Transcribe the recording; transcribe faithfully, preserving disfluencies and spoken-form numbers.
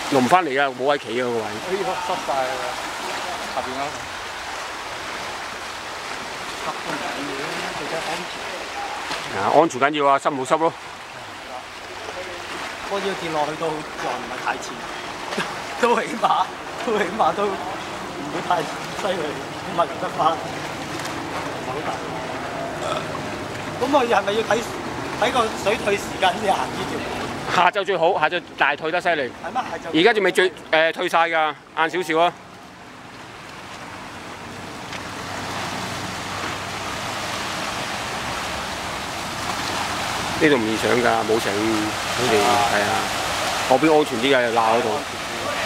用唔翻嚟啊！冇位企啊個位。 哎呀，濕晒啦，下邊啦。濕都唔緊要，最緊安全。 啊，安全緊要啊，濕冇濕咯。 我要跌落去都又唔係太淺，都起碼都起碼都唔會太犀利，起碼游得翻，唔係好大。咁我係咪要睇睇個水退時間先行呢條？ 下晝最好，下晝大退得犀利。 係咩？下晝。 而家仲未最誒、呃、退晒㗎，晏少少啊。呢度唔易上㗎，冇繩，好似係啊，嗰邊安全啲㗎，又鬧嗰度。